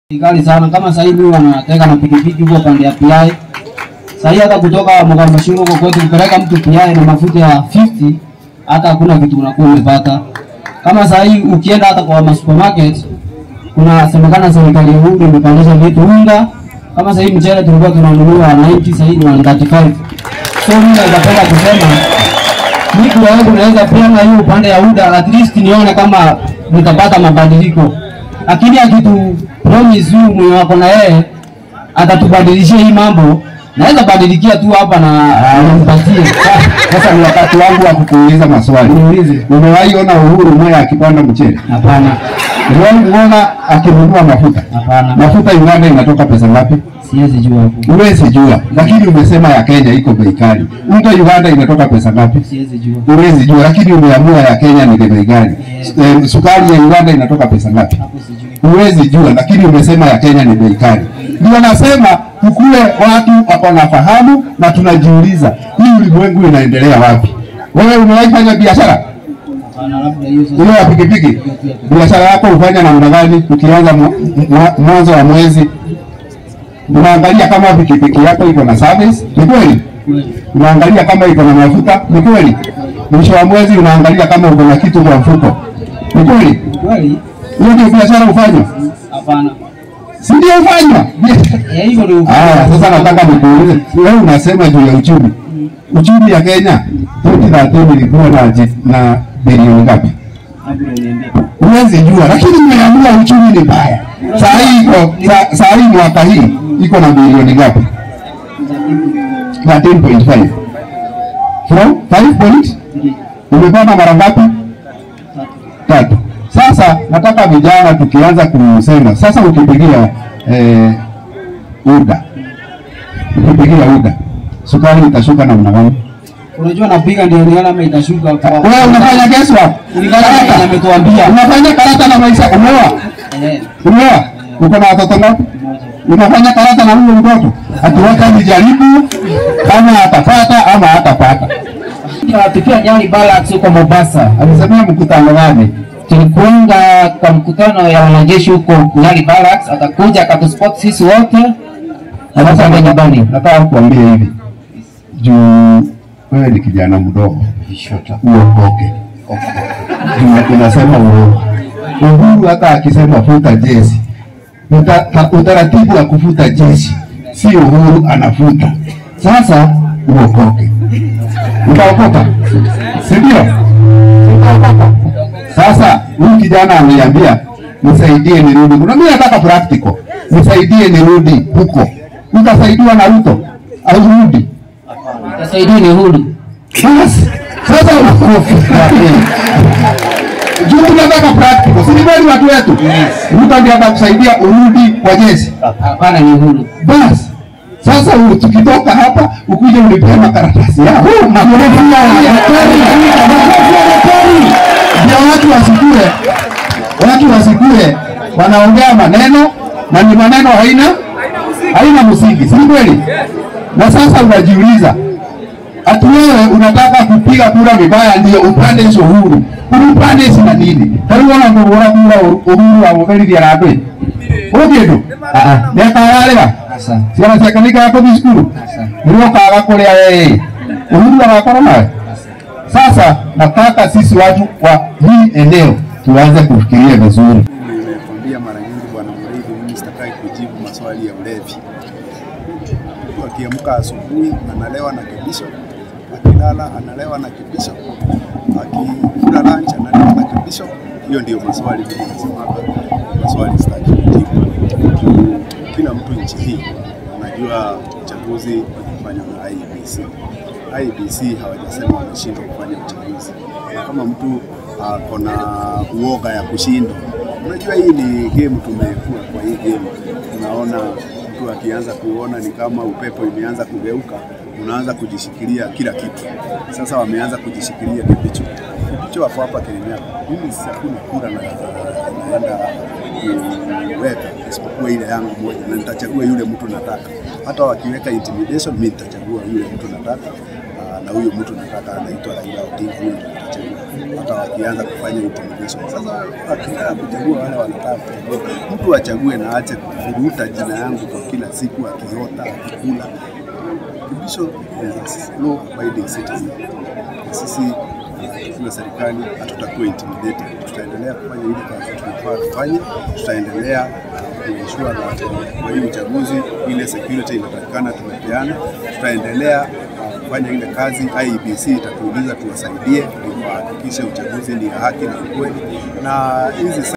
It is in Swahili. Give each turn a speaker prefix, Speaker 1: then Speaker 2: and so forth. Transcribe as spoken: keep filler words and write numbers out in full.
Speaker 1: Kali sana kama sasa hivi wanateka na pikipiki huko pande ya P I. Sasa hivi hata kutoka Mgamashiro huko kwetu kupeleka mtu P I na mafuta ya hamsini hata hakuna kitu unakuwa umepata. Kama sasa hivi ukienda hata kwa supermarket kuna semekana serikali huu imepandisha vitu unga. Kama sasa hivi mchele tulikuwa tunanunua tisini, sasa hivi ni thelathini na tano. So mimi napenda kusema mimi kwa wangu naweza pia na hiyo upande ya uda at least nione kama nitapata mabadiliko. Lakini akitu promise you mwenye wako na yeye atatubadilishia hii mambo, naweza badilikia tu hapa na nimpatie.
Speaker 2: Sasa ni wakati wangu wa kukuuliza maswali.
Speaker 1: Niulize.
Speaker 2: Umewahi ona Uhuru mmoja akipanda mchele?
Speaker 1: Hapana.
Speaker 2: Umewahi kuona akinunua mafuta?
Speaker 1: Hapana.
Speaker 2: Mafuta Uganda inatoka pesa ngapi?
Speaker 1: Siwezi jua hapo.
Speaker 2: Huwezi jua. Lakini umesema ya Kenya iko bei kali. Unga Uganda inatoka pesa ngapi?
Speaker 1: Siwezi jua.
Speaker 2: Huwezi jua, lakini umeamua ya Kenya ni bei gani? Yeah. E, sukari ya Uganda inatoka pesa ngapi?
Speaker 1: Hapo sijui.
Speaker 2: Huwezi jua, lakini umesema ya Kenya ni bei kali. Ndio nasema ukule watu wako na fahamu na tunajiuliza hii ulimwengu inaendelea wapi? Wewe umewahi fanya biashara?
Speaker 1: Hapana, labda hiyo sasa.
Speaker 2: Ile ya pikipiki. Biashara yako ufanya namna gani ukianza mwanzo wa mwezi? Unaangalia kama pikipiki yako iko na service, ni kweli? Unaangalia kama iko na mafuta, ni kweli? Mwisho wa mwezi unaangalia kama uko na kitu kwa mfuko, ni kweli?
Speaker 1: Kweli?
Speaker 2: Hiyo ndio biashara ufanya?
Speaker 1: Hapana.
Speaker 2: Si ndio ufanya?
Speaker 1: Eh, hivyo ndio.
Speaker 2: Ah, sasa nataka nikuulize, wewe unasema juu ya uchumi. Uchumi ya Kenya twenty thirteen ilikuwa na na bilioni ngapi? Huwezi jua, lakini umeamua uchumi ni mbaya. Saa hii iko saa hii mwaka hii iko na bilioni ngapi? thirteen point five. From five point? Umepanda mara ngapi? Tatu. Sasa nataka vijana tukianza kusema, sasa ukipigia eh, uda. Ukipigia uda, sukari itashuka namna gani?
Speaker 1: Unajua napiga ndio niona kama itashuka kwa.
Speaker 2: Wewe unafanya guesswork?
Speaker 1: Kulingana na ametuambia.
Speaker 2: Unafanya karata na maisha, umeoa? Eh. Umeoa? Uko na watoto ngapi? Unafanya karata na huyo mtoto? Atuweka nijaribu kama atapata ama hatapata.
Speaker 1: Tukiwa Nyali Barracks huko Mombasa.
Speaker 2: Alisema mkutano gani?
Speaker 1: Tulikuanga kwa mkutano ya wanajeshi huko Nyali Barracks, atakuja akatuspot sisi wote.
Speaker 2: Sasa kwa nyumbani nataka kukuambia hivi. Juu wewe ni kijana mdogo. Shota uokoke. Juu unasema uongo. Uhuru hata akisema futa jeshi. Utaratibu wa kufuta jeshi si Uhuru anafuta. Sasa uokoke. Utaokoka? Si ndio? Utaokoka. Sasa huyu kijana ameniambia nisaidie nirudi. Kuna mimi nataka practical. Nisaidie nirudi huko. Utasaidiwa na Ruto au rudi?
Speaker 1: Nisaidie nirudi.
Speaker 2: Basi sasa ukofi. Juu tunataka practical. Si ni watu wetu. Ruto ndiye atakusaidia urudi kwa jeshi.
Speaker 1: Hapana, ni Uhuru.
Speaker 2: Basi sasa tukitoka hapa ukuje unipe makaratasi yako. Ndio watu wasikue. Watu wasikue wanaongea maneno na ni maneno haina haina msingi. Si kweli? Na sasa unajiuliza ati wewe unataka kupiga kura vibaya ndio upande hizo Uhuru. Upande sina nini? Kwa hiyo unaona kura Uhuru wa mbele ya rabe. Oke ndo. Ah ah. Neka wale
Speaker 1: Sasa.
Speaker 2: Siana sekanika yako biskuru. Ndio kaga kule wewe. Uhuru anakora nawe. Sasa nataka sisi watu wa hii eneo tuanze kufikiria vizuri.
Speaker 3: Nimekwambia mara nyingi bwana Ulevi, mimi sitakai kujibu maswali ya ulevi. Akiamka asubuhi analewa na kibisho, akilala analewa na kibisho, akikula lunch analewa na kibisho. Hiyo ndio maswali mimi nasema hapa. Maswali sitaki kujibu. Kila mtu nchi hii anajua uchaguzi unafanywa na I B C. I B C hawajasema wanashindwa kufanya uchaguzi. Na kama mtu ako na uoga ya kushindwa, unajua hii ni game tumekuwa kwa hii game. Unaona mtu akianza kuona ni kama upepo imeanza kugeuka, unaanza kujishikilia kila kitu. Sasa wameanza kujishikilia kibicho. Kibicho hapo hapa Kenya. Mimi sikuna kura na naenda kuweka isipokuwa ile yangu moja na nitachagua yule mtu nataka. Hata wakiweka intimidation mimi nitachagua yule mtu nataka. Na huyo mtu nataka anaitwa Raila Odinga. watachagua, hata wakianza kufanya intimidation. Sasa akitaka kuchagua wale wanataka kuchagua, mtu achague na aache kufuruta jina yangu kwa kila siku, akiota, akikula. KIBICHO is a law abiding citizen. Sisi kwa serikali hatutakuwa intimidated. Tutaendelea kufanya ile kazi tunafaa kufanya, tutaendelea kuensure that kwa hii uchaguzi ile security inatakikana tumepeana, tutaendelea kufanya ile kazi. I E B C itatuuliza tuwasaidie kuhakikisha uchaguzi ni haki na ukweli, na hizi